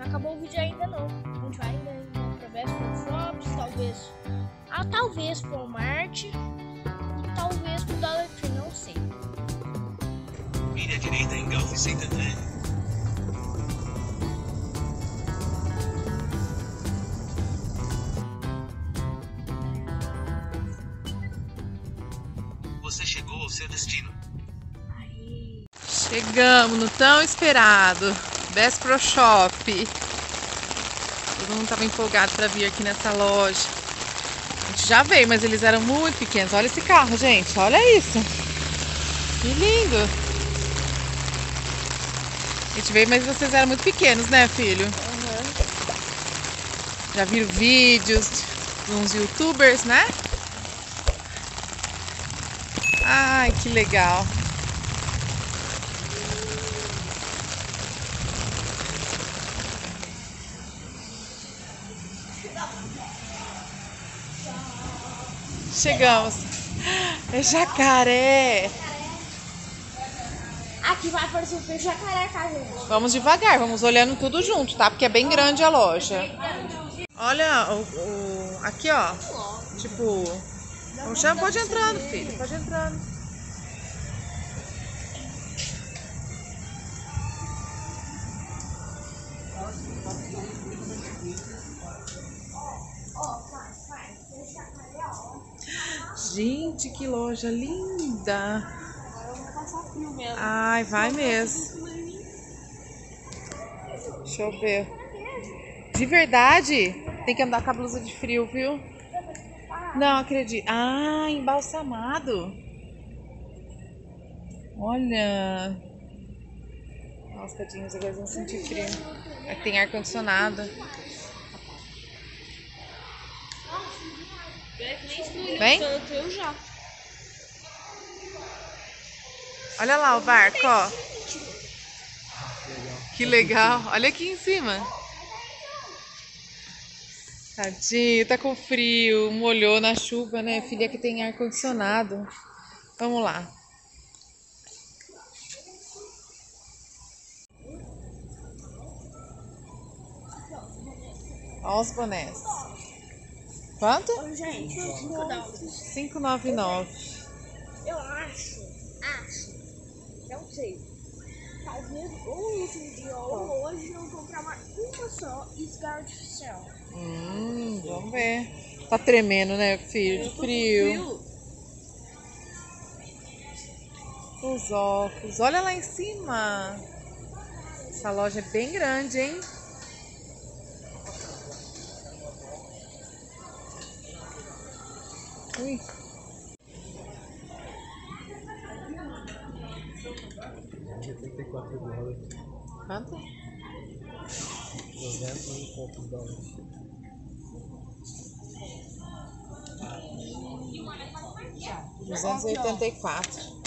Não acabou o vídeo ainda não. A gente vai ainda pra Best Shops, talvez pro Walmart e talvez pro Dollar Tree, não sei. Vire à direita em Golf Saint André. Você chegou ao seu destino. Aí. Chegamos no tão esperado Bass Pro Shop. Todo mundo estava empolgado para vir aqui nessa loja. A gente já veio, mas eles eram muito pequenos. Olha esse carro, gente. Olha isso. Que lindo. A gente veio, mas vocês eram muito pequenos, né, filho? Já viram vídeos de uns youtubers, né? Ai, que legal. Chegamos. É jacaré. Aqui vai aparecer o peixe jacaré, tá, gente? Vamos devagar, vamos olhando tudo junto, tá? Porque é bem grande a loja. Olha, aqui, ó. Tipo, já pode entrando, filho. Pode entrando. Gente, que loja linda. Ai, vai mesmo. Deixa eu ver. De verdade? Tem que andar com a blusa de frio, viu? Não acredito. Ah, embalsamado. Olha. Nossa, tadinhos, agora vão sentir frio. Aqui tem ar-condicionado. Vem? Olha lá o barco, ó. Que legal. Olha aqui em cima. Tadinho, tá com frio. Molhou na chuva, né? Filha, que tem ar-condicionado. Vamos lá. Olha os bonés. Quanto? Ô, gente, $5,99. eu acho, não sei. Talvez ou no último dia ou hoje eu comprar uma só e esgar artificial. Vamos ver. Tá tremendo, né, filho? De frio. Os óculos. Olha lá em cima. Essa loja é bem grande, hein? Ui. Quanto? $200 284.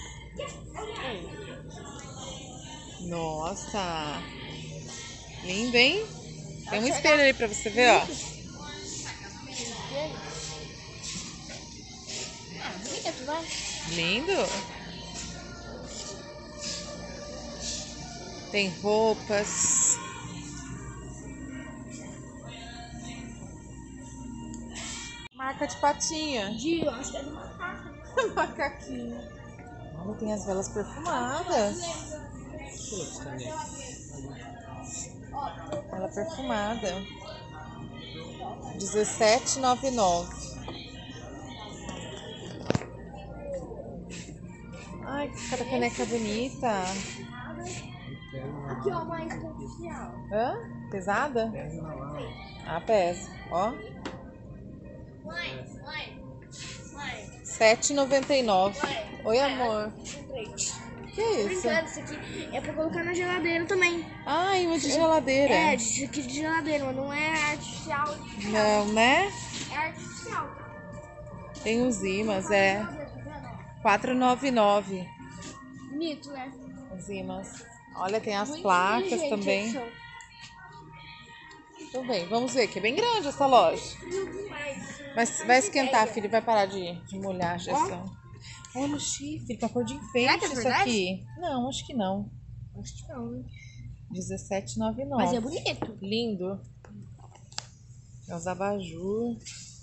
Nossa! Lindo, hein? Tem um espelho ali pra você ver, ó. Lindo! Tem roupas. Marca de patinha. Eu acho que é de macaco. Macaquinho. Olha, tem as velas perfumadas. Vela perfumada. R$17,99. Ai, cada caneca bonita. Aqui, ó, mais artificial. Hã? Pesada? Ah, pesa. Ó. Mãe. R$7,99. Oi, amor. Que é isso? Brincando, isso aqui é pra colocar na geladeira também. Ah, imã de geladeira. É, isso aqui de geladeira, mas não é artificial. Não, né? É artificial. Tem os imãs, é. R$4,99. Bonito, né? Os imãs. Olha, tem as Muito placas inteligente também. esse som. Tudo bem, vamos ver que é bem grande essa loja. Mas vai esquentar, filho, vai parar de molhar a gestão. Olha o chifre, tá cor de enfeite Será que é isso verdade? aqui. Não, acho que não. Acho que não, hein? 17,99. Mas é bonito. Lindo. É os abajur.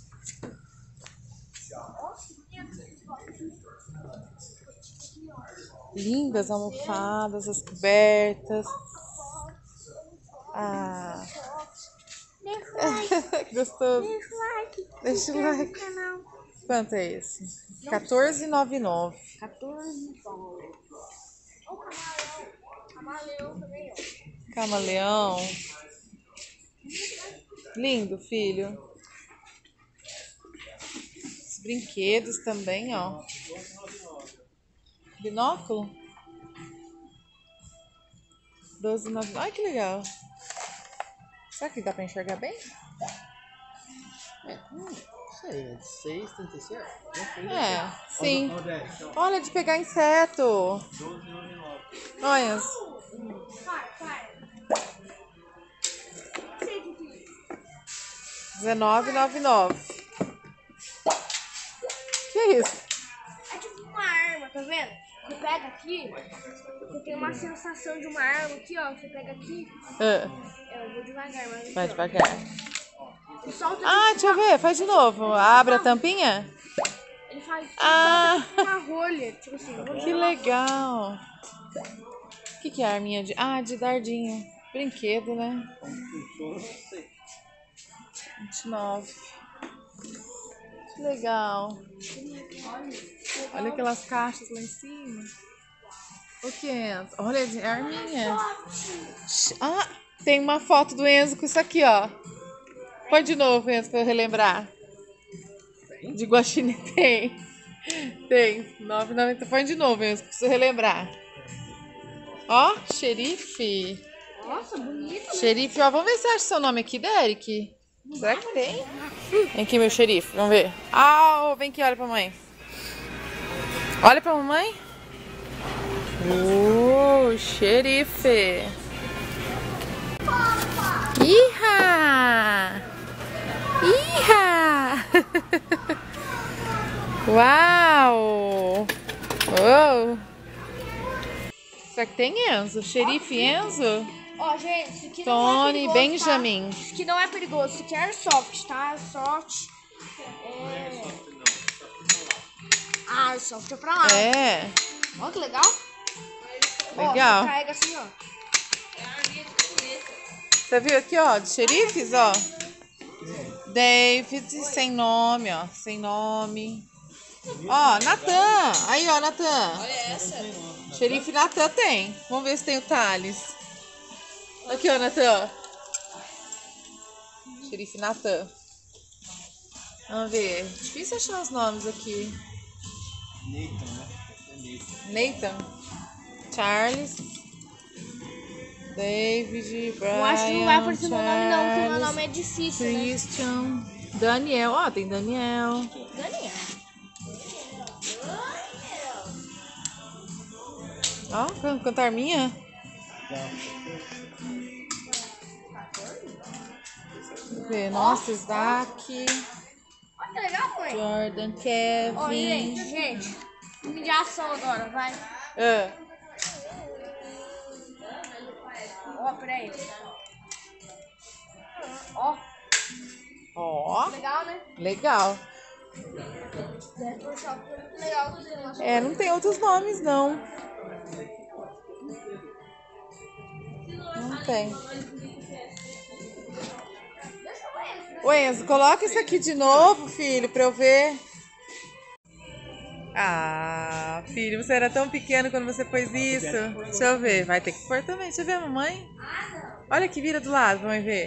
Lindas almofadas, as cobertas. Ah. Que gostoso. Deixa o like. Quanto é esse? R$14,99. 14 dólares. Ó, camaleão também, ó. Camaleão. Lindo, filho. Os brinquedos também, ó. Binóculo? 12,99. Ai, que legal. Será que dá pra enxergar bem? Não sei, é de 6,37? É, sim. Olha, de pegar inseto. Olha. R$19,99. Que é isso? É tipo uma arma, tá vendo? Você pega aqui, você tem uma sensação de uma arma aqui, ó. Você pega aqui. Ah, Eu vou devagar, mas. vai devagar. Ele solta. Ah, deixa eu ver. Faz de novo. Abre a tampinha. Ele faz Ah. uma rolha, tipo assim. Que legal. O que é a arminha de... Ah, de dardinho. Brinquedo, né? 29. Que legal. Olha aquelas caixas lá em cima. O que é, Enzo? Olha, é a arminha. Ah, tem uma foto do Enzo com isso aqui, ó. Põe de novo, Enzo, pra eu relembrar. De guaxinim tem. Tem. 9,90. Põe de novo, Enzo, pra você relembrar. Ó, xerife. Nossa, bonito, né? Xerife, ó, vamos ver se acha seu nome aqui, Derek. Será que tem? Vem aqui, meu xerife, vamos ver. Ah, vem aqui, olha pra mãe. Olha pra mamãe. Xerife. Iha! Iha! Uau! Oh. Será que tem Enzo? Xerife Enzo? Ó, gente, isso aqui não é Tony perigoso, Benjamin. Tá? Isso aqui não é perigoso, isso aqui é airsoft, tá? Airsoft. Ah, airsoft é pra lá. É. Ó, que legal. Legal. Ó, você carrega assim, ó. Você viu aqui, ó, de xerifes, ó? David, sem nome, ó. Sem nome. Ó, Natan. Aí, ó, Natan. Olha essa. Xerife Natan tem. Vamos ver se tem o Thales. Aqui, ó, Natan. Xerife Natan. Vamos ver. Difícil achar os nomes aqui. Nathan, né? Nathan. Charles. David, Brian, Eu acho que não vai aparecer meu nome não, porque meu Charles, nome é difícil, né? Christian. Daniel. Ó, tem Daniel. Daniel. Ó, cantar minha. Deixa eu ver. Nossa, Isaac, Olha que legal, mãe. Jordan, Ó, Kevin. gente. Filme de ação agora, vai. Ah, Ó, peraí. Ó, ó, legal, né? legal. Legal. É, não tem outros nomes, não. Não tem. Ô, Enzo, coloca isso aqui de novo, filho, pra eu ver. Ah, filho, você era tão pequeno quando você pôs isso. Deixa eu ver. Vai ter que pôr também. Deixa eu ver, mamãe. Olha que vira do lado, pra mãe ver.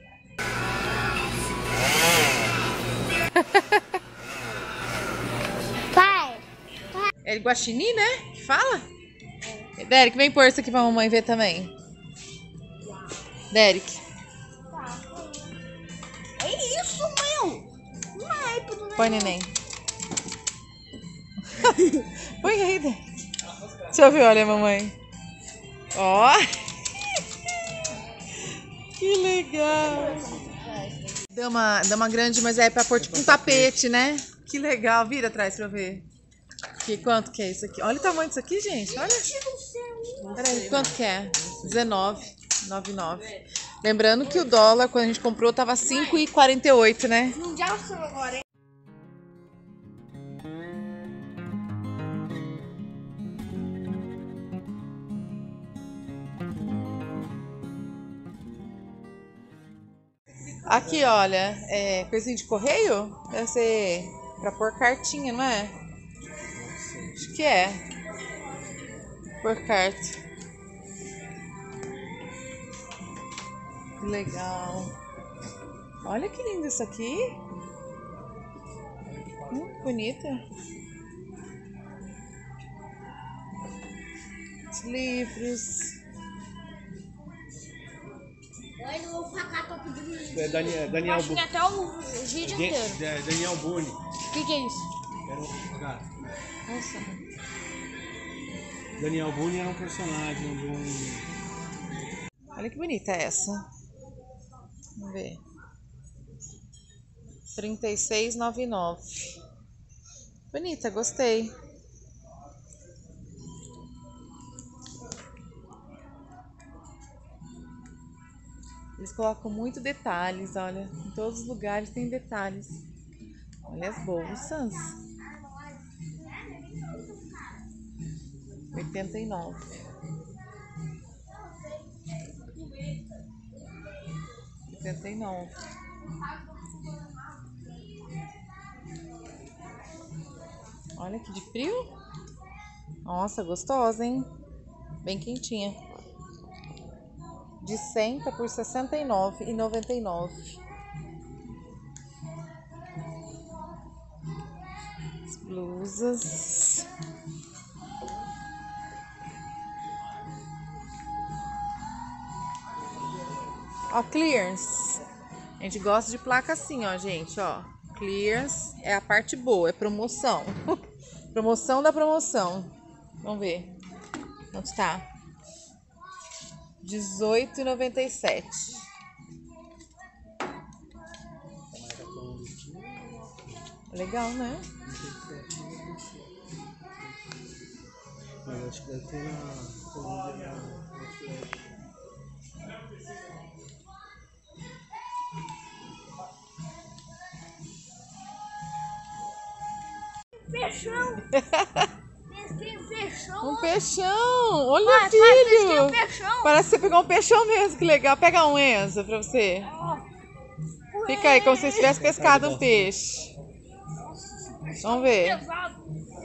Pai. É guaxinim, né? Que fala? Derek, vem pôr isso aqui pra mamãe ver também. Derek. É isso, meu. Naipe do Põe, neném. Põe aí, Derek. Deixa eu ver, olha, mamãe. Ó. Que legal. Dama grande, mas é pra pôr tipo um tapete, né? Que legal. Vira atrás pra eu ver. Quanto que é isso aqui? Olha o tamanho disso aqui, gente. Olha. Peraí, quanto que é? 19. 99. Lembrando que o dólar, quando a gente comprou, tava 5,48, né? Não já sou agora, hein? Aqui, olha, coisinha de correio? Deve ser pra pôr cartinha, não é? Acho que é. Por carta. Legal. Olha que lindo isso aqui. Bonita. Os livros. Eu não vou pagar pra pedir. É Daniel Acho que Boone. até o vídeo inteiro. Daniel Boone. O que é isso? Era um cara. Nossa. Daniel Boone era um personagem de um. Olha que bonita essa. Vamos ver. 36,99. Bonita, gostei. Eles colocam muito detalhes, olha. Em todos os lugares tem detalhes. Olha as bolsas. 89. Olha que de frio. Nossa, gostosa, hein? Bem quentinha. De 100 tá por R$ 69,99. As blusas. Ó, clearance. A gente gosta de placa assim, ó, gente, ó. Clearance é a parte boa, é promoção. Promoção da promoção. Vamos ver. Onde tá? R$18,97. Legal, né? Mas acho que deve ter na Colômbia. Peixão! Pesquei um peixão! Um peixão! Olha, Pai, pesquei um filho! peixão! Parece que você pegou um peixão mesmo, que legal. Pega um, Enzo, pra você. Fica aí, como se você tivesse pescado um peixe. Vamos ver. Pesado!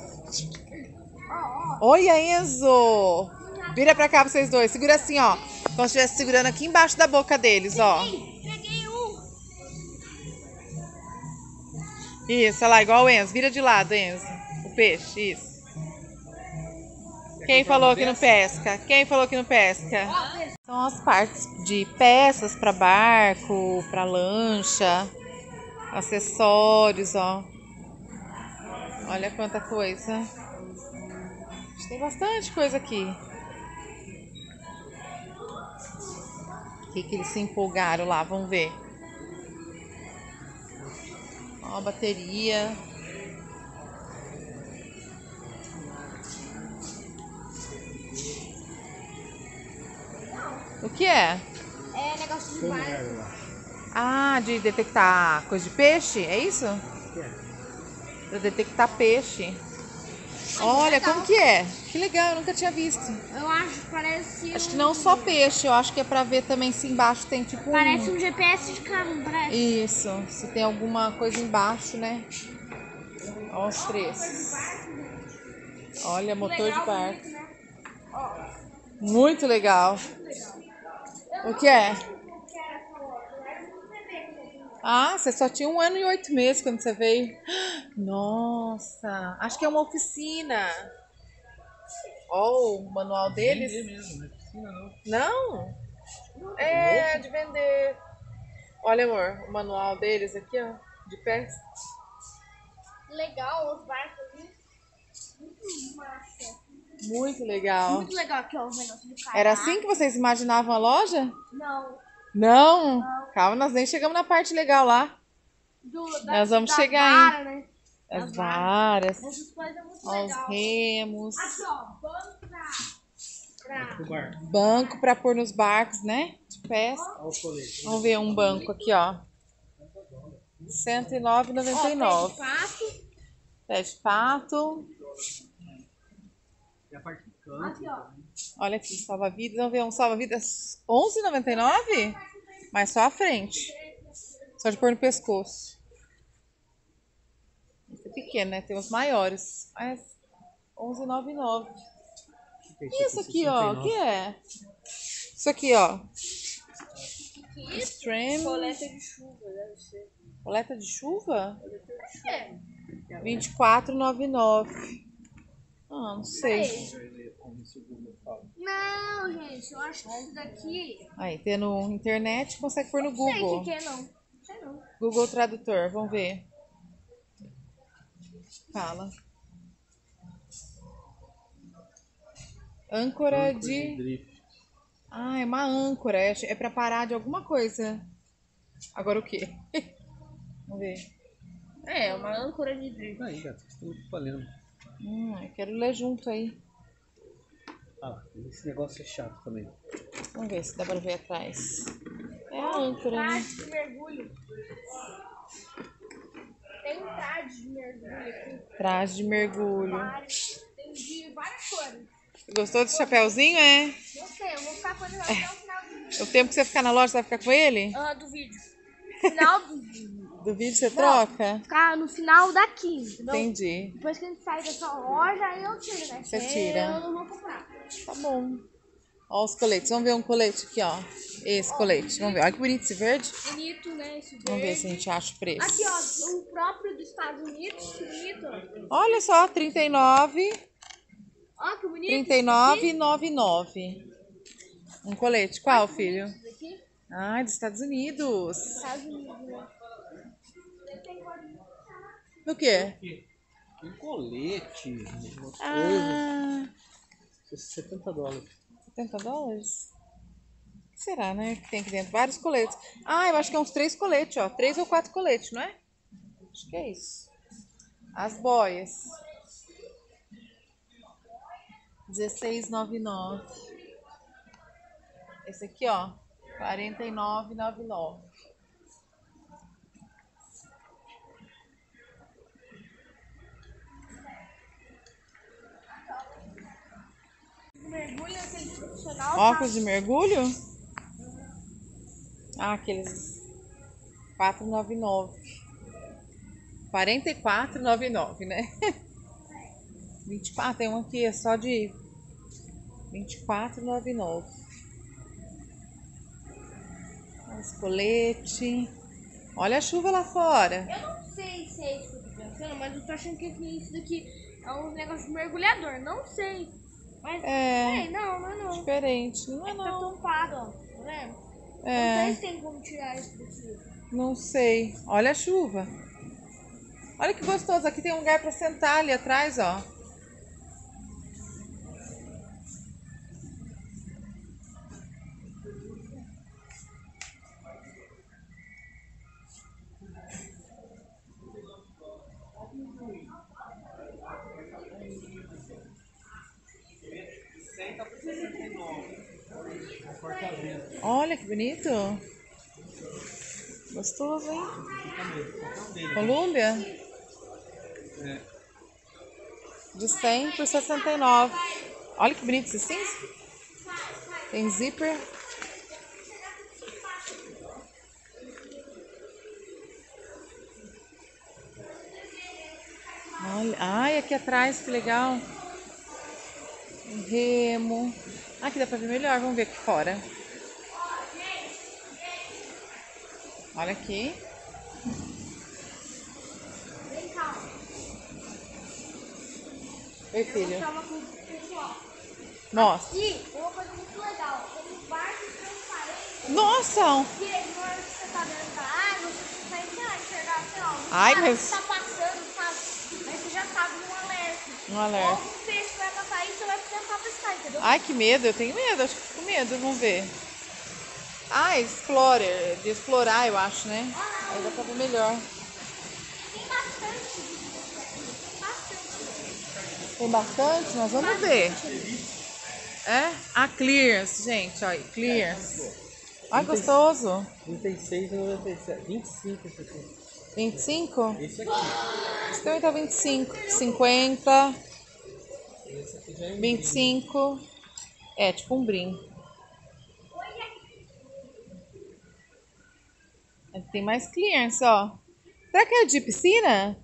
Olha, Enzo! Vira pra cá vocês dois. Segura assim, ó. Como se estivesse segurando aqui embaixo da boca deles, ó. Peguei um! Isso, olha lá, igual o Enzo. Vira de lado, Enzo. O peixe, isso. Quem falou que não pesca? Quem falou que não pesca? São as partes de peças para barco, para lancha, acessórios, ó. Olha quanta coisa. Tem bastante coisa aqui. O que eles se empolgaram lá? Vamos ver. Ó, a bateria. O que é? É negócio de mar. Ah, de detectar coisa de peixe? É isso? Pra detectar peixe. Olha, como que é? Que legal, eu nunca tinha visto. Eu acho que parece. Acho que não só peixe, eu acho que é pra ver também se embaixo tem tipo Parece um GPS de carro, não parece? Isso, se tem alguma coisa embaixo, né? Olha os três. Olha, motor de barco. Muito legal. O que é? Ah, você só tinha 1 ano e 8 meses quando você veio. Nossa, acho que é uma oficina. Ó, o manual deles. Vender mesmo, não é piscina não. Não? É, de vender. Olha, amor, o manual deles aqui, ó, de pesca. Legal, os barcos ali. Muito massa. Muito legal. Muito legal aqui, ó, os negócios de carro. Era assim que vocês imaginavam a loja? Não. Não? Calma, nós nem chegamos na parte legal lá. Nós vamos chegar, vara, hein? né? As varas, Essas coisas é muito ó, os legal. remos. Aqui, ó, banca. Pra... O bar. Banco pra pôr nos barcos, né? De pesca. Olha o colete. Vamos ver um banco aqui, ó. Ó, pé R$109,99. de pato. Pé de pato. E a parte de canto. Aqui, ó. Olha aqui, salva-vidas. Vamos ver um salva-vidas R$11,99? Mas só a frente. Só de pôr no pescoço. Esse é pequeno, né? Tem os maiores. Mas R$11,99. Isso aqui, ó. O que é? Isso aqui, ó. Extreme. Coleta de chuva, deve ser. Coleta de chuva? É. R$24,99. Ah, não sei. Não, gente, eu acho que isso daqui... Aí, tendo internet, consegue pôr no Não sei o Google. que é, não. Sei não. Google Tradutor, vamos ver. Fala. Âncora de... drift. Ah, é uma âncora. É pra parar de alguma coisa. Agora o quê? Vamos ver. É, uma âncora de drift. Aí, gato, vocês estão falando. Eu quero ler junto aí. Ah lá, esse negócio é chato também. Vamos ver se dá pra ver atrás. É a âncora, né? Traje de mergulho. Tem um traje de mergulho aqui. Traje de mergulho. Tem de várias cores. Gostou desse chapéuzinho, é? Não sei, eu vou ficar fazendo até o final do vídeo. O tempo que você ficar na loja, você vai ficar com ele? Do vídeo. Final do vídeo. Do vídeo você troca? Ficar no final daqui, entendeu? Entendi. Depois que a gente sair dessa loja, aí eu tiro, né? Você tira. Eu não vou comprar. Tá bom. Ó os coletes. Vamos ver um colete aqui, ó. Esse colete. Vamos ver. Olha que bonito esse verde. Bonito, né? Esse Vamos ver verde. se a gente acha o preço. Aqui, ó, o próprio dos Estados Unidos. Que bonito. Olha só, 39, Ó, que bonito. 39,99. Um colete. Qual, filho? Esse daqui. Ah, dos Estados Unidos. Estados Unidos, né? Do quê? Um colete, uma coisa. Ah, $70. $70? O que será, né? Que tem aqui dentro vários coletes. Ah, eu acho que é uns 3 coletes, ó. 3 ou 4 coletes, não é? Acho que é isso. As boias. R$16,99. Esse aqui, ó. R$49,99. Mergulho, aquele profissional. Óculos de mergulho? Ah, aqueles R$4,99. R$44,99, né? 24, tem um aqui, é só de R$24,99. Esse colete. Olha a chuva lá fora. Eu não sei se é isso que eu tô pensando, mas eu tô achando que isso daqui é um negócio de mergulhador. Não sei. Mas, É. Ei, não é não. Diferente, não é Tá não. tampado, ó. Tá vendo? Não É, sei se tem como tirar isso daqui. não sei. Olha a chuva. Olha que gostoso. Aqui tem um lugar pra sentar ali atrás, ó. Olha que bonito. Gostoso, hein? Colômbia? É. De 100 por 69. Olha que bonito esse cinza. Tem zíper. Olha, ai, aqui atrás, que legal. Um remo. Aqui dá pra ver melhor, vamos ver aqui fora. Olha aqui. Vem cá. Oi, filho. Vou mostrar uma coisa pro pessoal. Mostra. E tem uma coisa muito legal. Tem um barco transparente. Nossa! Que na hora que você tá dentro da água, você consegue enxergar assim, ó. Ai, cara mas- que tá passando, sabe? Aí você já sabe um alerta. Um alerta. Ou um peixe vai passar aí, você vai tentar pescar, entendeu? Ai, que medo. Eu tenho medo. Acho que fico com medo. Vamos ver. Ah, Explorer. De explorar, eu acho, né? Aí dá pra ver melhor. Tem bastante disso aqui. Tem bastante. Tem bastante? Nós vamos ver. É? Ah, Clears, gente, olha, Clears. Ah, gostoso. 36,97. 25 esse aqui. 25? Esse aqui. Esse também tá 25. 50, Esse aqui já é 25. É, tipo um brim. Tem mais Clears, ó. Será que é de piscina?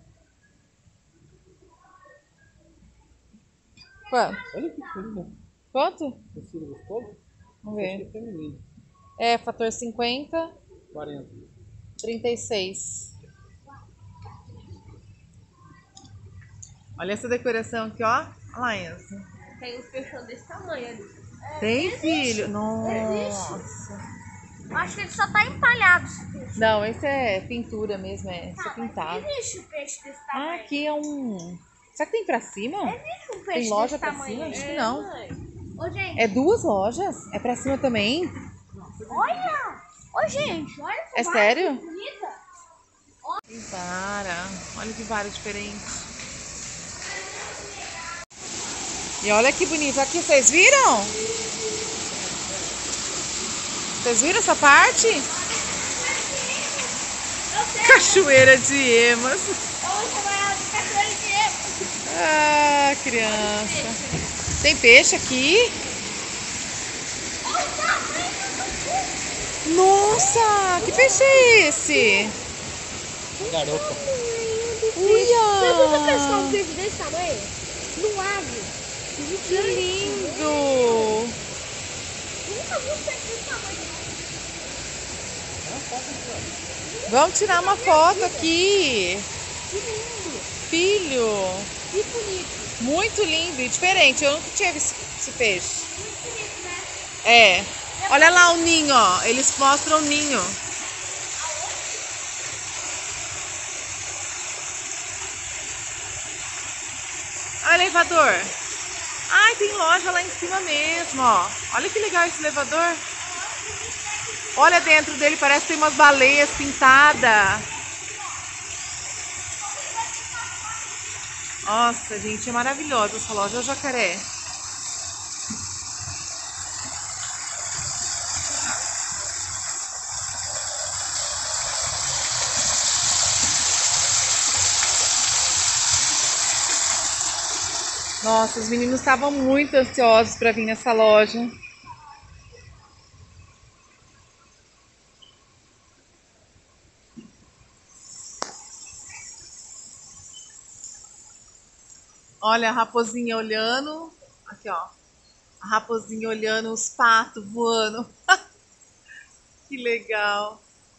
Quanto? Olha que lindo. Quanto? Esse gostoso? Vamos Esse aqui ver. é feminino. É, fator 50, 40. 36. Olha essa decoração aqui, ó. Olha lá, Enzo. Tem uns peixão desse tamanho ali. Tem, filho? Nossa. Acho que ele só tá empalhado. Não, esse é pintura mesmo, isso é pintado. Existe um peixe desse Ah, tamanho. aqui é um... Será que tem pra cima? Existe um peixe Tem loja desse pra tamanho. cima? Acho que não. Mãe. Ô, gente, É 2 lojas? É pra cima também? olha! Ô, gente, olha essa É vara sério? que bonita. Que vara. Olha que vara diferente. E olha que bonito. Aqui, vocês viram? Vocês viram essa parte? Cachoeira de Emas. Eu vou chamar ela de cachoeira de Emas. Ah, criança. Tem peixe aqui? Nossa, que peixe é esse? Garopa. Você nunca pescar um Uia! peixe desse tamanho? No lago. Que lindo! Eu nunca vi um peixe desse tamanho. Vamos tirar uma foto aqui. Que lindo. Filho, Que bonito. muito lindo e diferente. Eu nunca tinha visto esse peixe. Muito bonito, né? É. Olha lá o ninho, ó. Eles mostram o ninho. Olha o elevador. Ai, tem loja lá em cima mesmo, ó. Olha que legal esse elevador. Olha dentro dele, parece que tem umas baleias pintadas. Nossa, gente, é maravilhosa essa loja. Olha o jacaré. Nossa, os meninos estavam muito ansiosos para vir nessa loja. Olha a raposinha olhando. Aqui, ó. A raposinha olhando os patos voando. Que legal.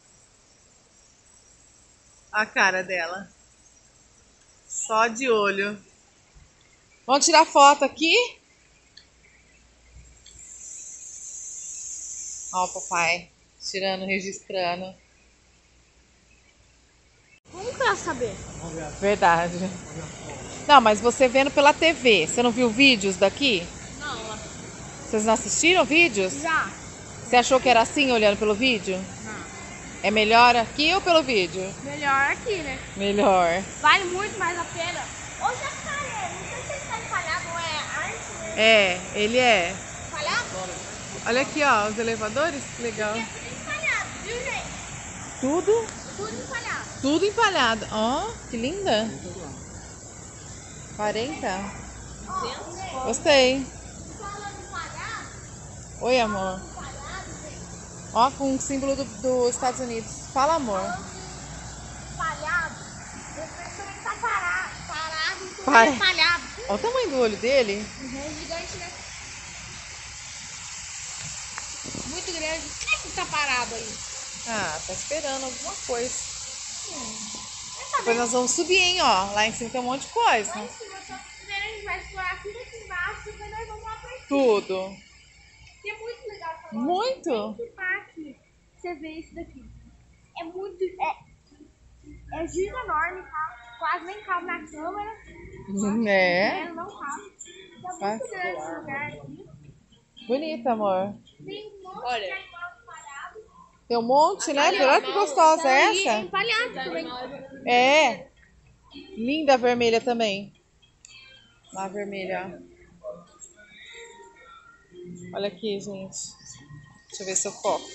A cara dela. Só de olho. Vamos tirar foto aqui? Ó o papai. Tirando, registrando. Como que eu ia saber? Verdade. Não, mas você vendo pela TV, você não viu vídeos daqui? Não. Vocês não assistiram vídeos? Já. Você achou que era assim olhando pelo vídeo? Não. É melhor aqui ou pelo vídeo? Melhor aqui, né? Melhor. Vale muito mais a pena. Ô, jacaré, não sei se ele tá empalhado ou é arte, né? É, ele é. Empalhado? Olha aqui, ó, os elevadores, que legal. É tudo empalhado, viu, gente? Tudo, Tudo empalhado. tudo empalhado. Ó, que linda. 40? Ó, Gostei. falando empalhado, Oi, amor. empalhado, gente. Ó, com o símbolo dos Estados Unidos. Fala, amor. Empalhado, depois também tá parado, então Para. é empalhado. Olha o tamanho do olho dele. É gigante, né? Muito grande. Por que tá parado aí? Ah, tá esperando alguma coisa. Vai Depois nós vamos subir, hein, ó. Lá em cima tem um monte de coisa. Lá em cima, só que primeiro a gente vai explorar tudo aqui embaixo, depois nós vamos lá pra cima. Tudo. Que é muito legal essa loja. Muito. Tem que estar aqui. Você vê isso daqui. É muito. É giga enorme, tá? Quase nem cabe na câmera. É. Não cabe. É Vai. muito grande esse lugar aqui. Bonito, amor. Tem um monte de animal espalhado. Tem um monte, né? Olha que gostosa é E essa. empalhado também. É. Linda a vermelha também. Lá a vermelha, ó. Olha aqui, gente. Deixa eu ver se eu foco.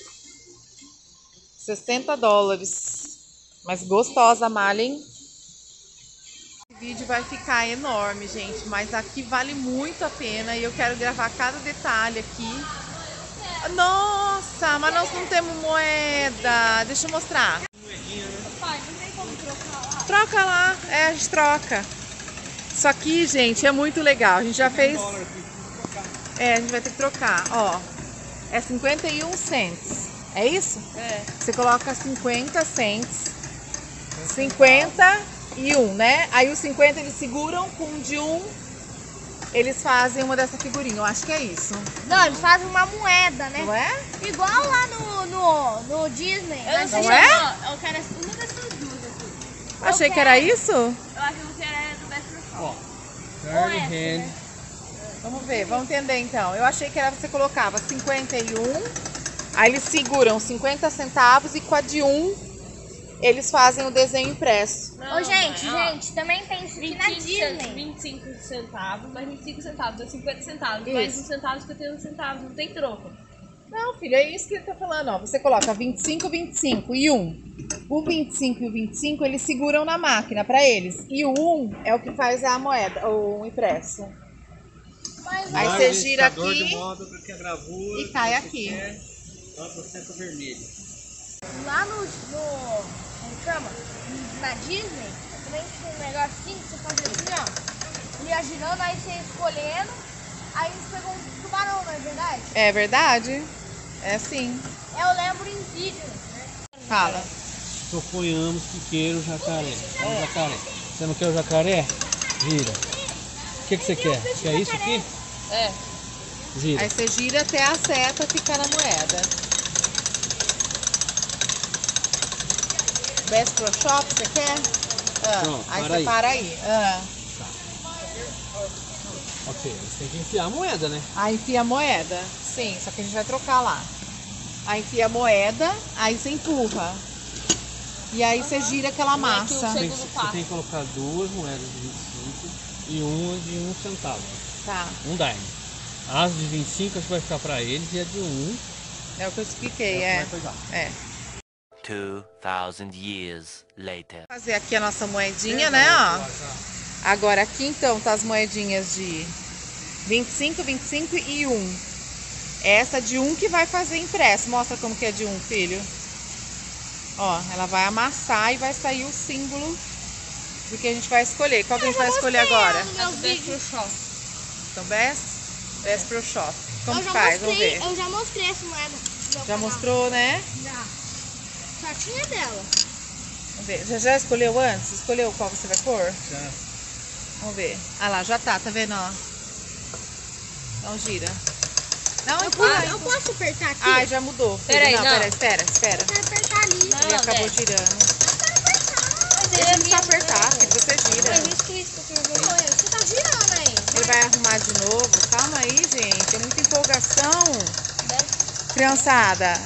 $60. Mas gostosa a malha, hein? Esse vídeo vai ficar enorme, gente. Mas aqui vale muito a pena. E eu quero gravar cada detalhe aqui. Nossa, mas nós não temos moeda. Deixa eu mostrar. Pai, não tem como trocar lá? Troca lá. É, a gente troca. Isso aqui, gente, é muito legal. A gente já fez... É, a gente vai ter que trocar. Ó, é 51 cents. É isso? É. Você coloca 50 cents. 51, né? Aí os 50 eles seguram, com um de um eles fazem uma dessa figurinha. Eu acho que é isso. Não, eles fazem uma moeda, né? Não é? Igual lá no Disney. Não é? Eu quero uma dessas duas aqui. Achei que era isso. Eu acho que eu quero do Best Pro Ó, Shop. Turn essa, hand. né? Vamos ver, vamos entender então. Eu achei que era você colocava 51, aí eles seguram 50 centavos e com a de um eles fazem o desenho impresso. Ô, gente, também tem isso aqui na Disney. 25 centavos, mais 25 centavos, é 50 centavos, Isso. mais 1 centavo, 51 centavos, não tem troco. Não, filho, é isso que ele tá falando, ó. Você coloca 25, 25 e 1. O 25 e o 25 eles seguram na máquina pra eles. E o 1 é o que faz a moeda, o impresso. Aí você gira Indicador aqui de modo para que a gravura e cai que aqui. você quer, só seta vermelho. Lá como chama? Na Disney, também tinha um negócio assim que você fazia assim, ó. Ele ia girando, aí você ia escolhendo, aí eles pegam um tubarão, não é verdade? É verdade? É assim. Eu lembro em vídeo, né? Fala. Suponhamos que queira o jacaré. É o jacaré. Você não quer o jacaré? Gira. O que você quer? Quer isso aqui? É. Gira. Aí você gira até a seta ficar na moeda. Best Pro Shop, você quer? Ah, Pronto, aí para você aí. para aí. Ah. Ok, você tem que enfiar a moeda, né? Aí enfia a moeda. Sim, só que a gente vai trocar lá. Aí enfia a moeda, aí você empurra. E aí você gira aquela massa. Você tem que colocar duas moedas de 25 e uma de 1 centavo. Tá, Um dime. As de 25 vai ficar para eles e a de 1 é o que eu expliquei, é. vai pegar. É. 2,000 years later. Vou fazer aqui a nossa moedinha, né, ó. Agora aqui então tá as moedinhas de 25, 25 e 1. Essa de 1 que vai fazer impresso. Mostra como que é de 1, filho. Ó, ela vai amassar e vai sair o símbolo do que a gente vai escolher. Qual que a gente vai escolher agora? No meu vídeo. Então, Best Pro Shop. Como Eu que já faz? Vamos mostrei, ver. eu já mostrei essa moeda. no meu Já canal. mostrou, né? Já. Só tinha dela. Vamos ver. Já escolheu antes? Escolheu qual você vai pôr? Já. Vamos ver. Ah lá, já tá vendo, ó? Então gira. Não, empurra. Eu posso apertar aqui? Ah, já mudou. filho. Peraí, não, não. peraí, espera. Eu quero apertar ali. Ele acabou girando. Deixa ele só apertar, filho, você gira. Isso que eu quero ver. Você tá girando aí. Ele vai arrumar de novo. Calma aí, gente. É muita empolgação. Criançada.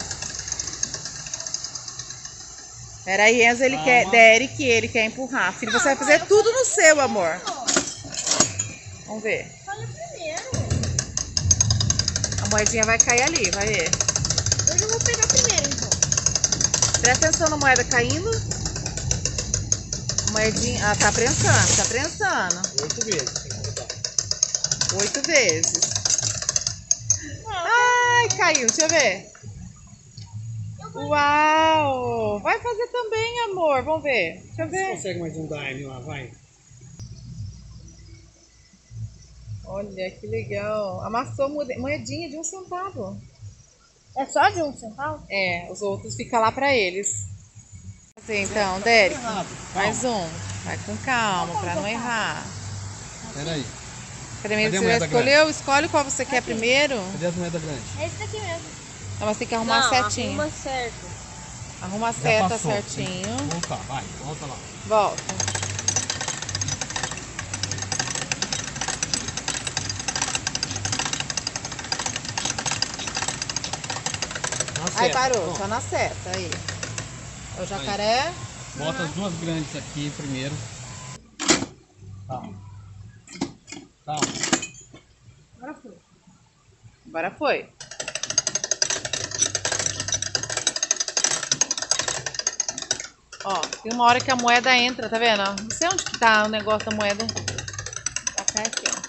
Peraí, Enzo, ele quer. Derek, ele quer empurrar. Filho, você vai fazer tudo no seu, amor. Vamos ver. Olha primeiro. A moedinha vai cair ali, vai ver. Eu já vou pegar primeiro, então. Presta atenção na moeda caindo. A moedinha. Ah, tá prensando, tá prensando. 8 vezes. Tem que botar. 8 vezes. Ai, caiu. Deixa eu ver. Uau! Vai fazer também, amor. Vamos ver. Deixa eu Você ver. consegue mais um dime lá, vai. Olha que legal. Amassou moedinha de 1 centavo. É só de 1 centavo? É, os outros ficam lá pra eles. Fazer então, Derek. Mais um. Vai com calma pra não errar. Peraí. Primeiro Cadê a você já moeda escolheu? Escolhe qual você quer primeiro. Cadê as moedas grandes? É esse daqui mesmo. Então você tem que arrumar certinho. Arruma certo. Arruma a Já seta passou. certinho. Volta, vai, volta lá. Volta. Na Aí seta, parou, pronto. só na seta. Aí. É o jacaré. Bota as duas grandes aqui primeiro. Calma. Calma. Agora foi. Agora foi. Ó, tem uma hora que a moeda entra, tá vendo? Não sei onde que tá o negócio da moeda. Tá aqui, ó.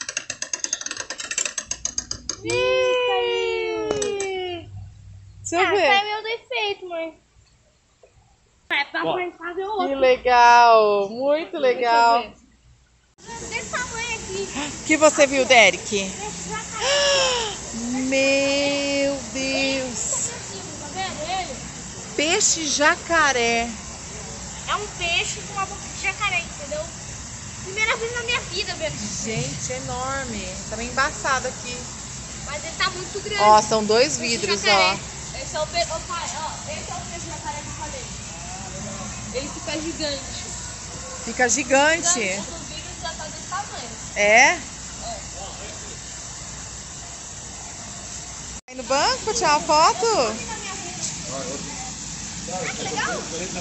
Deixa eu ver. É meu defeito, mãe. É pra mãe fazer Que outro. legal, muito legal. Desse tamanho aqui. O que você viu, Derek? Esse jacaré. Meu Deus. Tá vendo ele? Peixe jacaré. É um peixe com uma boca de jacaré, entendeu? Primeira vez na minha vida vendo isso. Gente, enorme. Tá bem embaçado aqui. Mas ele tá muito grande. Ó, são dois Peixe vidros, jacaré. ó. Esse é o peixe. Esse é o peixe jacaré que eu falei. Ele fica gigante. Fica gigante. O do vidro já tá desse tamanho. É? Vai no banco pra tirar uma foto? Ah, que legal.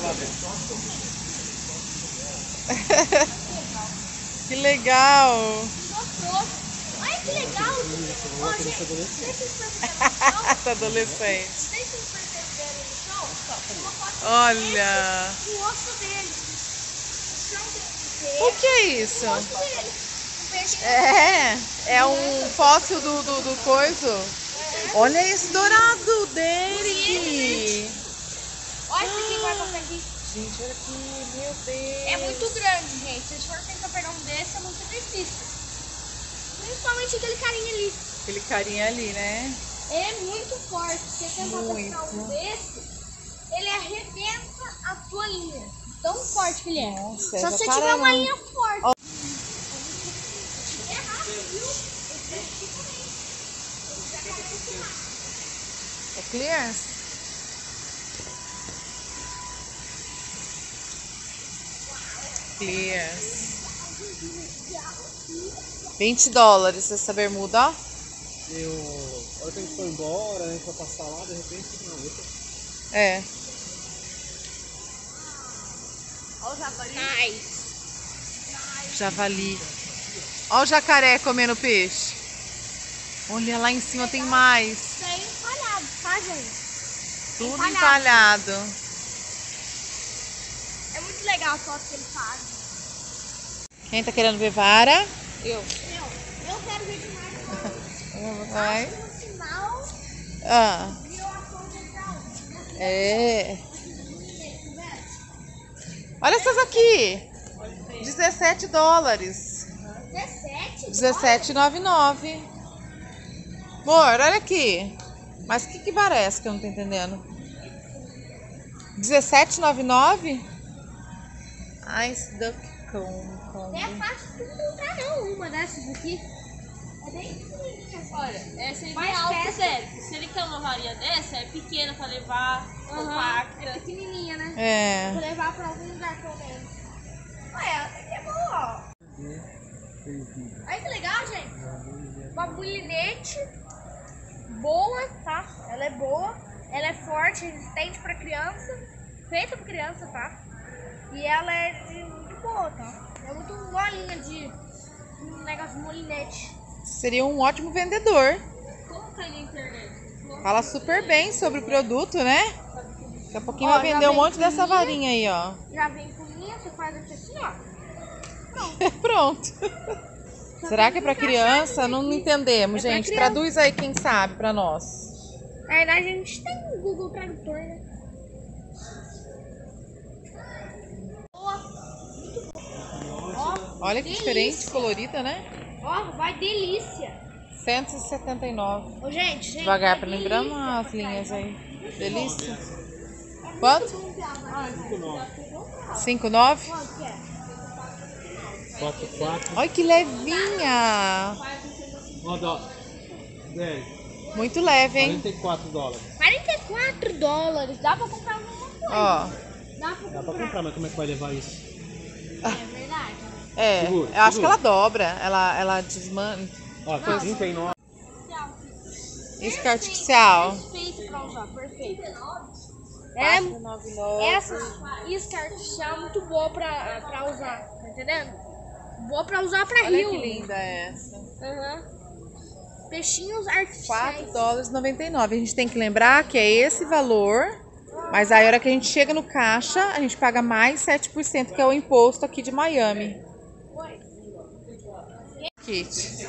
Que legal. Gostoso. Olha que legal. Ó, gente, deixa vocês perceberem no chão. Essa adolescente. Deixa vocês perceberem no chão. Uma foto Olha. do osso dele. O chão dele. O que é isso? O osso dele. O peixe. É um fóssil do coiso. Olha esse dourado, Derek. Olha esse aqui, vai passar aqui. Gente, olha aqui, meu Deus. É muito grande, gente. Se for tentar pegar um desse, é muito difícil. Principalmente aquele carinha ali. Aquele carinha ali, né? É muito forte. Se você tentar Muito. pegar um desse, ele arrebenta a tua linha. Tão forte que ele é. Nossa, Só é se você jacaré, tiver uma né? linha forte. Ó. É rápido, viu? É clear? Clear. $20 essa bermuda, ó. A hora que a gente foi embora, a gente vai passar lá, de repente fica na outra. É. Olha o javali. Nice. Javali. Ó o jacaré comendo peixe. Olha, lá em cima tem mais. Isso aí é empalhado, tá, gente? Tudo Empalhado. empalhado. É muito legal a foto que ele faz. Quem tá querendo ver vara? Eu. Eu quero ver demais. Vai. No final, Ah, virou a fonte de é. Olha essas aqui. $17. 17? $17,99. Amor, olha aqui. Mas o que parece que eu não tô entendendo? $17,99? Ice Duck Não Combo. é fácil de encontrar não, uma dessas aqui. É bem pequenininha. Olha, essa é Mais ideal pro peça. Derek. Se ele quer uma varinha dessa, é pequena pra levar, É compacta. pequenininha, né? É. Vou levar pra algum lugar também. Olha, essa aqui é boa, ó. Olha que legal, gente. Uma bulinete boa, tá? Ela é boa. Ela é forte, resistente pra criança. Feita pra criança, tá? E ela é de muito boa, tá? É muito molinha de um negócio de molinete. Seria um ótimo vendedor. Como tá na internet? Fala super bem sobre o produto, né? Daqui a pouquinho Ó, vai já vender um vem monte com dessa linha. varinha aí, ó. Já vem com linha, você faz aqui assim, ó. Pronto. Será que é pra criança? Não entendemos, É pra gente. criança. Traduz aí quem sabe pra nós. Na verdade, a gente tem o Google Tradutor, né? Boa. Muito boa. Ó, Olha que delícia. diferente, colorida, né? Ó, vai delícia. 179. Ô, gente, Devagar pra vai lembrando delícia. as linhas aí. Delícia. É Quanto? muito bom, Thiago. 5,9? Quanto que é? 4. Olha que levinha. Ó, dó. 10. Muito leve, hein? $44. $44. Dá pra comprar alguma coisa. Ó. Dá pra Dá pra comprar, mas como é que vai levar isso? É verdade. É, Segura, eu acho que segura. ela dobra. Ela desmanta. Ó, tem 39. Isca artificial. Perfeito pra usar, perfeito. 4,99. Essa isca artificial é muito boa pra usar, tá entendendo? Boa pra usar pra Olha rio. que linda essa. Uhum. Peixinhos artificiais. $4,99. A gente tem que lembrar que é esse valor, mas aí a hora que a gente chega no caixa, a gente paga mais 7%, que é o imposto aqui de Miami. Kit.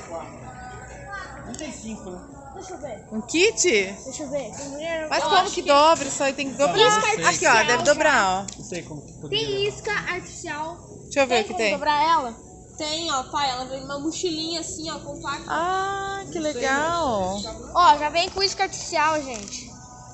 35, né? Deixa eu ver. Um kit? Deixa eu ver. Mas como que dobra? Isso aí tem que dobrar. Isca Aqui, ó, artificial, deve dobrar, ó. Não sei como que podia. Tem isca artificial. Deixa eu ver o que como tem. dobrar ela? Tem, ó, pai, ela vem numa mochilinha assim, ó, compacta. Ah, que legal. Ó, já vem com isca artificial, gente.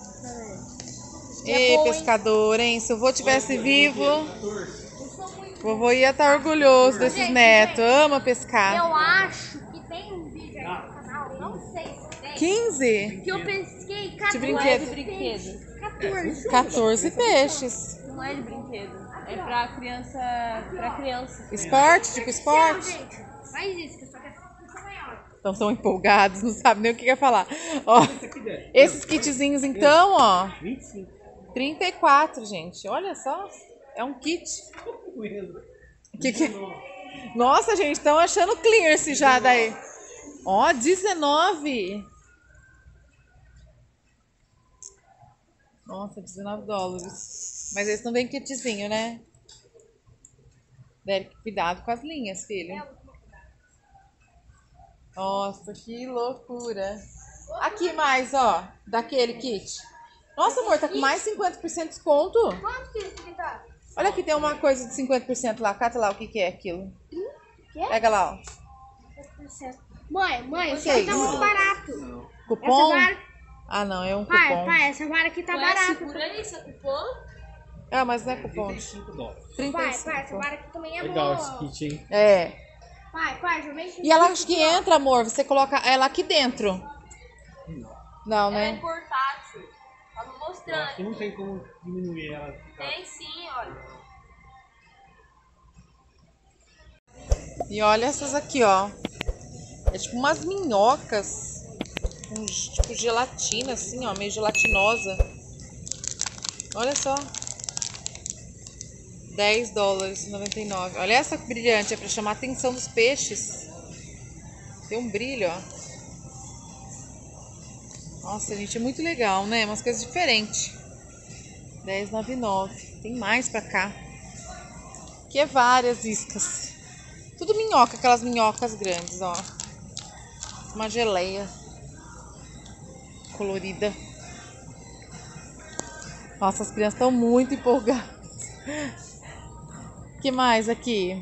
Ei, boa, hein? pescador, hein? Se o vô tivesse vivo, o vovô ia estar orgulhoso desses Gente, netos. Ama pescar. Eu acho que tem um vídeo aí no canal, não sei se tem, 15? que eu pesquei 14 brinquedo. Brinquedo. 14. 14 peixes. Não é de brinquedo. É pra criança. Pra criança. Esporte, tipo esporte. Gente, faz isso, que eu só quero ficar maior. Estão tão empolgados, não sabem nem o que quer falar. Ó, esses kitzinhos então, ó, 25. 34, gente. Olha só, é um kit. Que... Nossa, gente, estão achando clearance já daí. Ó, 19. Nossa, $19. Mas eles não vêm kitzinho, né? Derek, cuidado com as linhas, filho. Nossa, que loucura. Aqui mais, ó, daquele kit. Nossa, amor, tá com mais 50% de desconto. Quanto que isso aqui tá? Olha aqui, tem uma coisa de 50% lá. Cata lá o que que é aquilo. Quê? Pega lá, ó. Mãe, isso Que aqui é tá isso? muito barato. Cupom? Essa vara... Ah, não, é um Pai, cupom. essa vara aqui tá Ué, barata. segura aí, isso é cupom? Ah, mas não é cupom. 35 dólares. Pai, 35. essa vara aqui também é Legal boa. esse kit, hein? É. Pai, já vem com E ela isso acho que aqui, ó. entra, amor. Você coloca ela aqui dentro. Não, Ela é né? portátil. Tava Eu acho que mostrando. não tem como diminuir ela. Tem sim, olha. E olha essas aqui, ó. É tipo umas minhocas. Tipo gelatina, assim, ó. Meio gelatinosa. Olha só. $10,99. Olha essa brilhante. É pra chamar a atenção dos peixes. Tem um brilho, ó. Nossa, gente, é muito legal, né? Umas coisas diferentes. $10,99. Tem mais pra cá. Aqui é várias iscas. Tudo minhoca, aquelas minhocas grandes, ó. Uma geleia colorida. Nossa, as crianças estão muito empolgadas. O que mais aqui?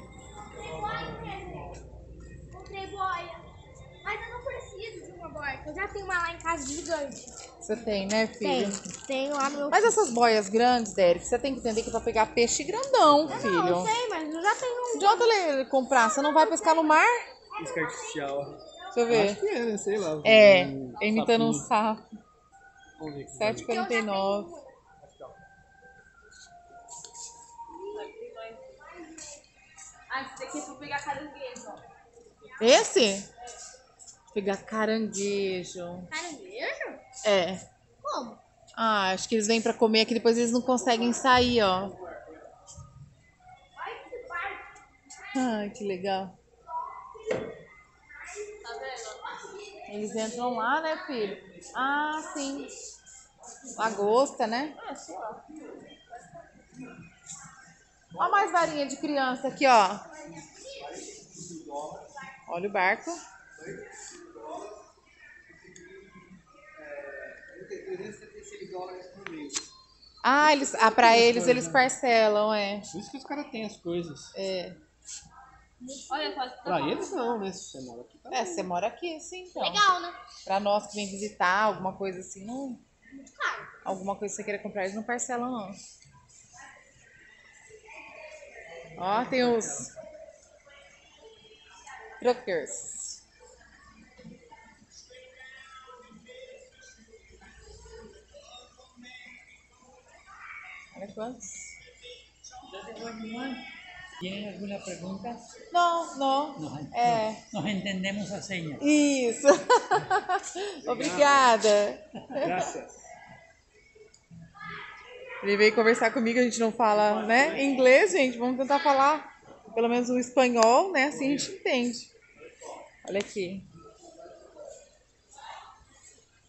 Comprei boia. Mas eu não preciso de uma boia, porque eu já tenho uma lá em casa gigante. Você tem, né, filho? Tenho lá no meu... Mas essas boias grandes, Derek, você tem que entender que é pra pegar peixe grandão, filho. Não, eu sei, mas eu já tenho um. De onde ele comprar? Você não vai pescar no mar? Isca artificial. Deixa eu ver. Acho que é, né? Sei lá. É, Um imitando um sapinho. sapo. Vamos ver aqui. $7,49. Ah, esse daqui é pra pegar caranguejo, ó. Esse? Pegar caranguejo. Caranguejo? É. Como? Ah, acho que eles vêm pra comer aqui, depois eles não conseguem sair, ó. Olha esse barco. Ai, que legal. Tá vendo? Eles entram lá, né, filho? Ah, sim. Lagosta, né? Ah, sei lá. Olha mais varinha de criança aqui, ó. Olha o barco. Ah, pra eles parcelam, é. Por isso que os caras têm as coisas. É. Olha, quase tá Pra bom. eles não, né? Se você mora aqui, tá É, você mora aqui, sim, então. Legal, né? Pra nós que vem visitar, alguma coisa assim, não. Muito caro. Alguma coisa que você queira comprar, eles não parcelam, não. Ó, tem os truckers. Olha quantos. ¿Tienen alguna pregunta? Não, não. Nos entendemos a señas. Isso. Obrigada. Graças. Ele veio conversar comigo, a gente não fala, né, inglês, gente. Vamos tentar falar pelo menos o espanhol, né? Assim a gente entende. Olha aqui.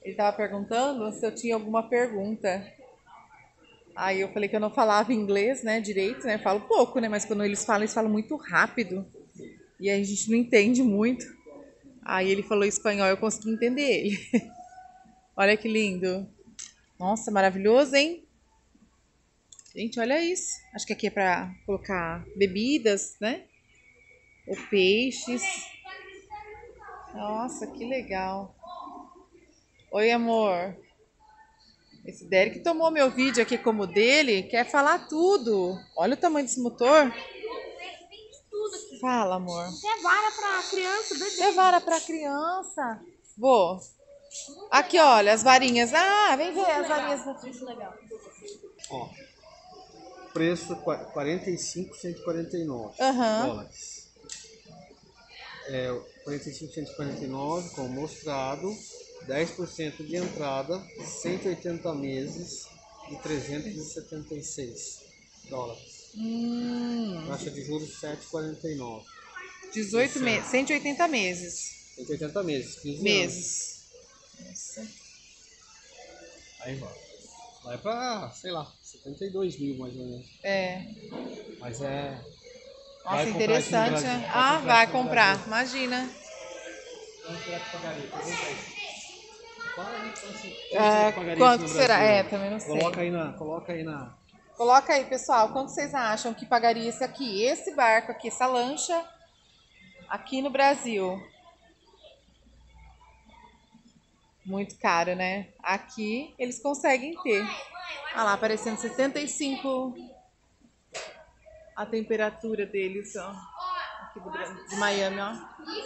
Ele tava perguntando se eu tinha alguma pergunta. Aí eu falei que eu não falava inglês, né, direito, né? Eu falo pouco, né? Mas quando eles falam muito rápido. E aí a gente não entende muito. Aí ele falou espanhol, eu consegui entender ele. Olha que lindo. Nossa, maravilhoso, hein? Gente, olha isso. Acho que aqui é pra colocar bebidas, né? Ou peixes. Nossa, que legal. Oi, amor. Esse Derek tomou meu vídeo aqui como dele, quer falar tudo. Olha o tamanho desse motor. Fala, amor. Até vara pra criança, bebê. É vara pra criança. Vou. Aqui, olha, as varinhas. Ah, vem ver as varinhas. Isso legal. Ó, preço 45,149 Aham. dólares. 45,149 com mostrado, 10% de entrada, 180 meses e 376 dólares. Taxa de juros 7,49. 18 meses, 180 meses. 180 meses, 15 anos. Meses. Nossa. Aí vai pra, sei lá, 72 mil mais ou menos. É. Mas é... Nossa, vai comprar aqui no interessante, Brasil. né? Ah, vai aqui no comprar. Brasil. Imagina. Quanto será que pagaria? Pergunta aí. Fala aí, fala assim. Ah, Pagaria quanto isso no será? Brasil? É, também não sei. Coloca aí na... Coloca aí, pessoal, quanto vocês acham que pagaria esse aqui, esse barco aqui, essa lancha aqui no Brasil? Muito caro, né? Aqui eles conseguem ter. Olha lá, aparecendo 75 a temperatura deles, ó. Aqui de Miami, ó.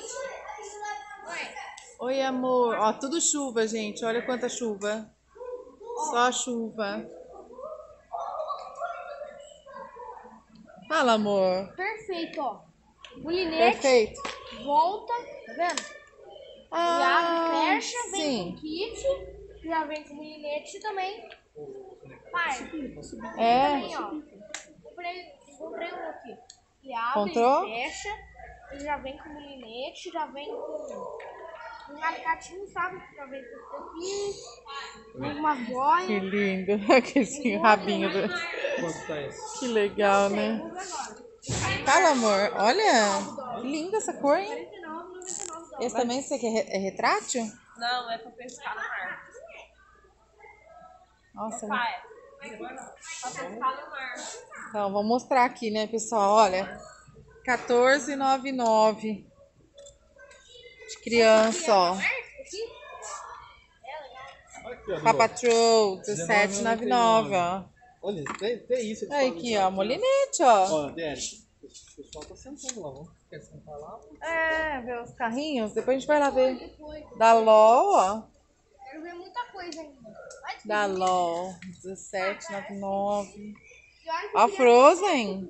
Oi, amor. Ó, tudo chuva, gente. Olha quanta chuva. Só chuva. Fala, amor. Perfeito, ó. Mulinete, Perfeito. volta, tá vendo? E abre, fecha, vem com kit, já vem com mulinete também. Pai, também, ó. Comprei um aqui. E abre, Comprou? fecha, ele já vem com mulinete, já vem com um alicatinho, sabe? Já vem com isso aqui, algumas Que boias. lindo. Aquele rabinho. Quanto tá esse? Que legal, né? Fala, amor. Olha, que linda essa cor, hein? Esse também você quer é retrátil? Não, é pra pescar no mar. Nossa, Pai, pra pescar no mar. então vou mostrar aqui, né, pessoal? Olha, R$14,99 de criança, ó. Aqui, ó. Papatrol, R$17,99, ó. Olha, tem isso. eles Aí falam aqui, isso. ó, molinete, ó. Ó, Derek, o pessoal tá sentando lá, vamos. Quer sentar lá? É, ver os carrinhos. Depois a gente vai lá ver. Da LOL, ó. Quero ver muita coisa ainda. Da LOL, R$17,99. E olha que A Frozen,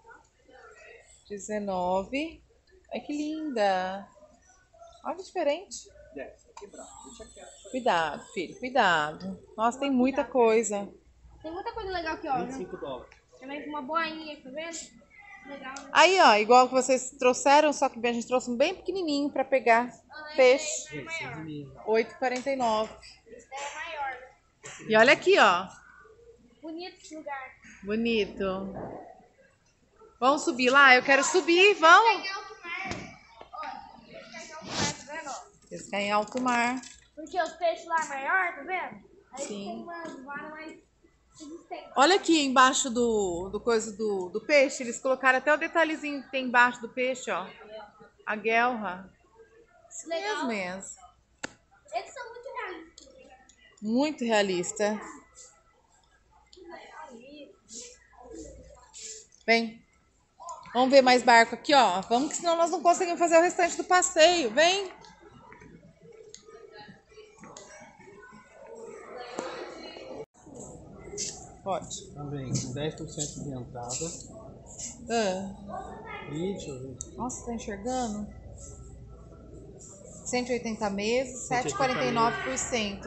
19. Ai, que linda. Olha que diferente. Derek, vai quebrar. Deixa quieto. Cuidado, filho, cuidado. Nossa, tem muita coisa. tem muita coisa legal aqui, ó. 25 dólares. Também com uma boinha, tá vendo? Legal, né? Aí, ó, igual que vocês trouxeram, só que a gente trouxe um bem pequenininho pra pegar peixe. Gente, 6 mil. R$8,49. Esse daí é maior, né? E olha aqui, ó. Bonito esse lugar. Bonito. Vamos subir lá? Eu quero subir, vamos. Em alto mar. Ó, pescar em alto mar, tá vendo? Ó? Pescar em alto mar. Porque os peixes lá é maior, tá vendo? Aí Sim. tem umas varas mais resistentes. Olha aqui embaixo do coisa do peixe, eles colocaram até o detalhezinho que tem embaixo do peixe, ó. A guelra. Isso Legal. mesmo. Eles são muito realistas. Muito realista. Vem. Vamos ver mais barco aqui, ó. Vamos que senão nós não conseguimos fazer o restante do passeio. Vem. Pode. Também, com 10% de entrada. Ah. E, deixa eu ver. Nossa, tá enxergando? 180 meses, 180 7,49%.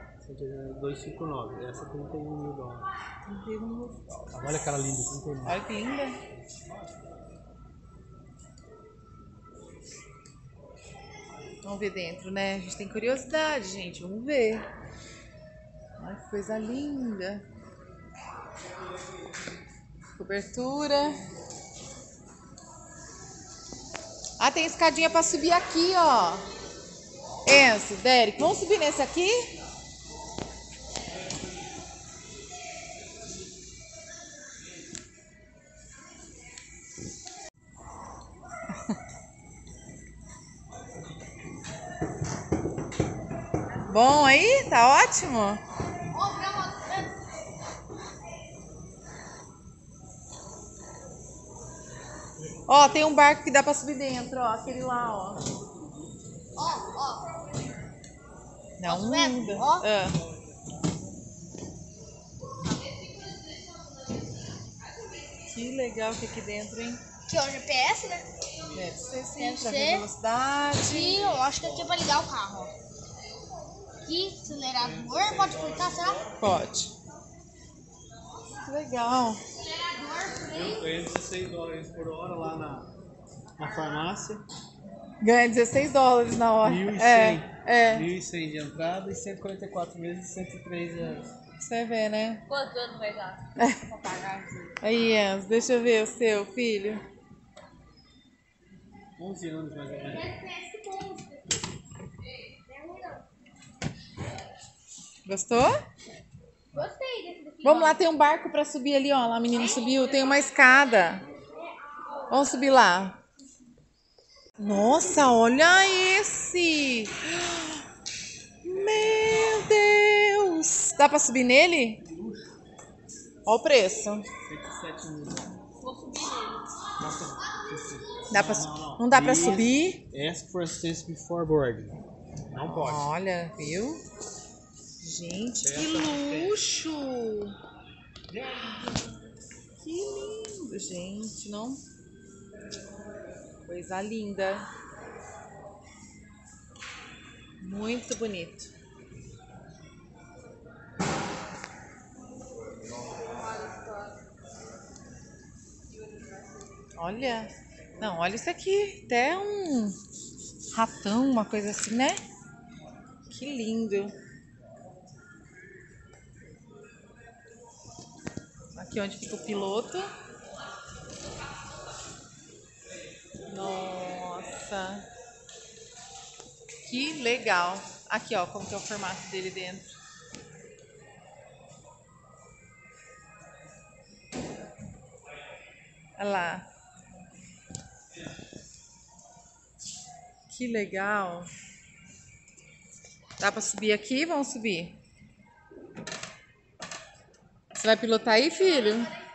259. Essa 31 mil dólares. 31 mil. Olha aquela linda, 31 mil. Olha que linda. Vamos ver dentro, né? A gente tem curiosidade, gente. Vamos ver. Olha que coisa linda. Cobertura. Ah, tem escadinha pra subir aqui, ó. Enzo, Derek, vamos subir nesse aqui? Bom aí? Tá ótimo? Ó, tem um barco que dá pra subir dentro, ó. Aquele lá, ó. Dá um mundo. Que legal que aqui dentro, hein? Aqui é o GPS, né? Deve ser sim, Deve pra ver ser. velocidade. Aqui, eu acho que aqui é pra ligar o carro, ó. Aqui, acelerador, pode clicar, será? Pode. Que legal. Acelerador, Eu ganhei $16 por hora lá na farmácia. Ganha $16 na hora. 1.100. É. 1.100 de entrada e 144 meses e 103 euros. Você vê, né? Quantos anos vai dar? pra pagar isso. Aí, Enzo, deixa eu ver o seu filho. 11 anos mais ou menos. Gostou? Gostei desse daqui. Vamos lá, tem um barco pra subir ali, ó. Lá a menina subiu, tem uma escada. Vamos subir lá. Nossa, olha esse! Meu Deus! Dá pra subir nele? Olha o preço. 107 mil. Vou subir nele. Dá pra, não dá pra subir? Ask for assistance before boarding. Não pode. Olha, viu? Gente, que luxo! Que lindo, gente, não? Coisa linda. Muito bonito. Olha. Não, olha isso aqui. Até um ratão, uma coisa assim, né? Que lindo. Aqui onde fica o piloto. Nossa. Que legal. Aqui, ó, como que é o formato dele dentro. Olha lá. Que legal. Dá pra subir aqui? Vamos subir. Você vai pilotar aí, filho?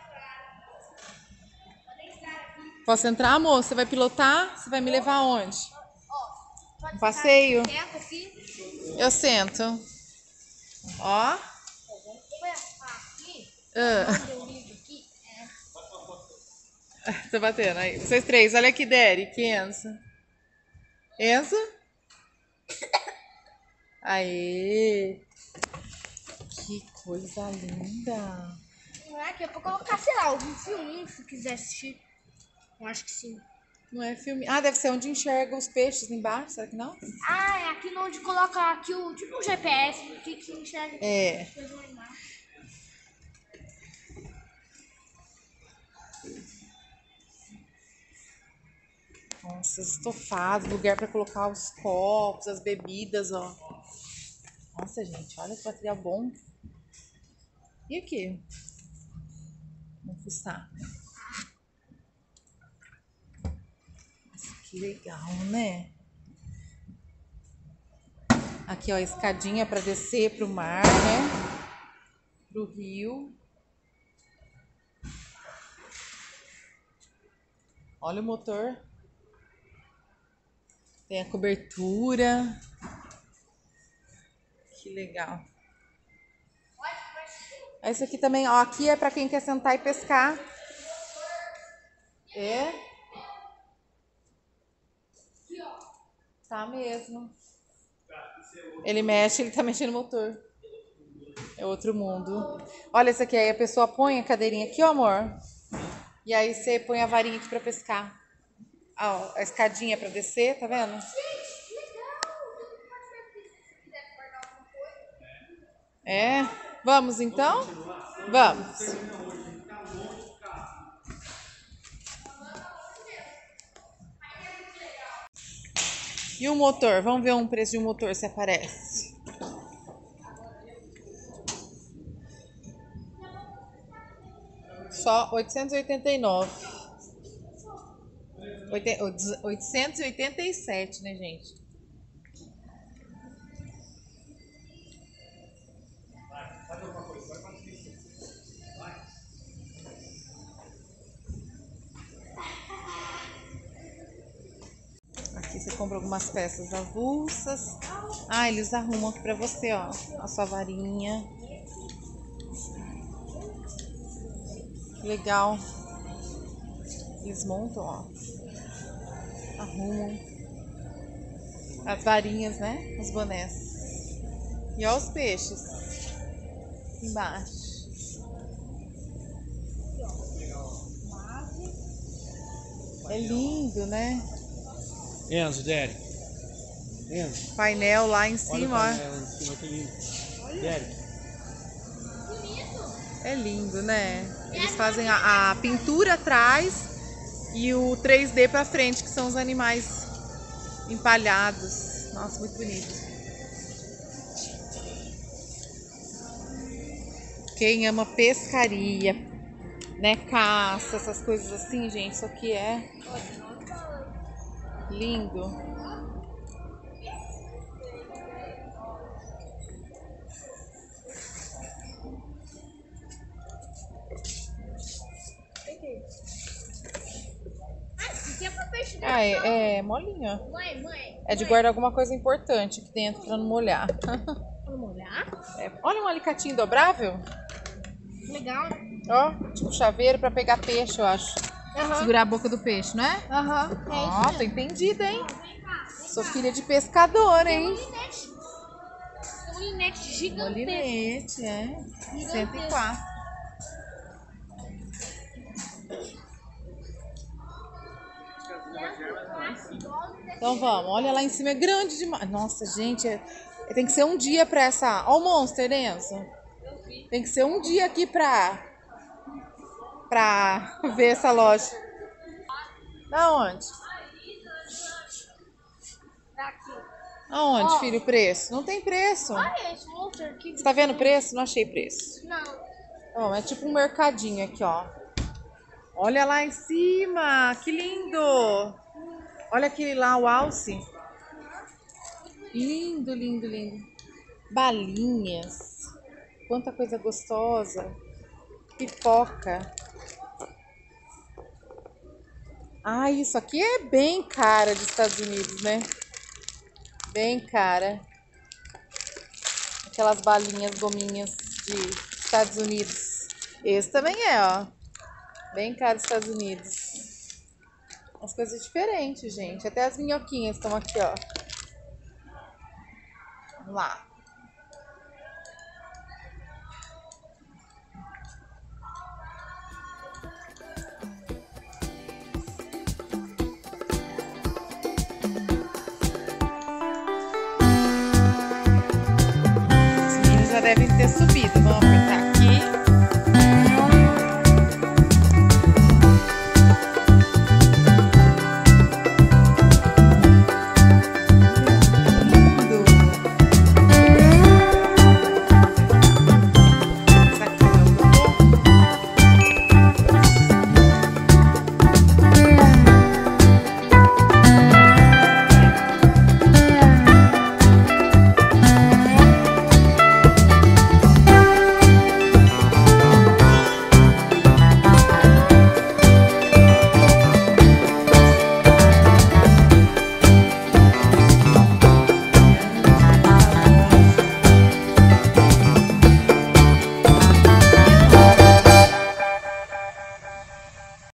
Posso entrar, amor? Você vai pilotar? Você vai me levar aonde? Um passeio? Senta aqui. Eu sento. Ó. Eu ligo aqui. Tô batendo aí. Vocês três, olha aqui, Derek, Enzo. Enzo? Aê! Que coisa linda! Aqui eu vou colocar, sei lá, algum filminho se quiser assistir. Eu acho que sim. Não é filme. Ah, deve ser onde enxerga os peixes embaixo, será que não? Ah, é aqui onde coloca aqui o tipo um GPS, que enxerga. É. Nossa, estofado, lugar para colocar os copos, as bebidas, ó. Nossa, gente, olha que material bom. E aqui? Vamos fuçar. Nossa, que legal, né? Aqui, ó, escadinha para descer pro mar, né? Pro rio. Olha o motor. Tem a cobertura. Que legal. Esse aqui também, ó. Aqui é para quem quer sentar e pescar. É? Tá mesmo. Ele mexe, ele tá mexendo no motor. É outro mundo. Olha esse aqui aí, a pessoa põe a cadeirinha aqui, ó, amor. E aí você põe a varinha aqui pra pescar. Ó, a escadinha pra descer, tá vendo? É? Vamos então? Vamos. E o motor? Vamos ver um preço de um motor se aparece. Só 889. 887, né, gente? Aqui você compra algumas peças avulsas. Ah, eles arrumam aqui pra você, ó, a sua varinha. Legal. Eles montam, ó. Arrumam as varinhas, né? Os bonés. E ó os peixes embaixo. É lindo, né? Enzo, Derek. Enzo. Painel lá em Olha o cima, ó. painel em cima, que lindo. Derek. É lindo, né? Eles fazem a pintura atrás e o 3D pra frente, que são os animais empalhados. Nossa, muito bonito. Quem ama pescaria, né? Caça, essas coisas assim, gente. Isso aqui é lindo. Que é pra peixe Ah, é molinho, ó. Mãe. É de guardar alguma coisa importante aqui dentro pra não molhar. Vamos molhar? É, olha um alicatinho dobrável. Legal. Ó, tipo chaveiro pra pegar peixe, eu acho. Segurar a boca do peixe, não é? Aham. Ó, tô entendida, hein? Sou filha de pescador, hein? Um linete gigantesco. Molinete, é. 104. Então vamos, olha lá em cima, é grande demais. Nossa, gente, tem que ser um dia pra essa... Ó o Monster, Enzo. Tem que ser um dia aqui pra ver essa loja. Da onde? Daqui. Aonde, Ó. filho, o preço? Não tem preço. Olha esse monstro aqui. Você tá vendo o preço? Não achei preço. Não. Ó, é tipo um mercadinho aqui, ó. Olha lá em cima, que lindo! Olha aquele lá, o alce. Lindo, lindo, lindo. Balinhas. Quanta coisa gostosa. Pipoca. Ah, isso aqui é bem cara dos Estados Unidos, né? Bem cara. Aquelas balinhas, gominhas de Estados Unidos. Esse também é, ó. Bem caro dos Estados Unidos. Umas coisas diferentes, gente. Até as minhoquinhas estão aqui, ó. Vamos lá. Os meninos já devem ter subido. Vamos apertar.